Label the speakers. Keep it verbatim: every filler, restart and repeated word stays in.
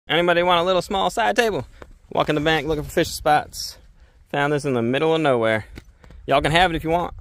Speaker 1: Anybody want a little small side table? Walking the bank looking for fishing spots. Found this in the middle of nowhere. Y'all can have it if you want.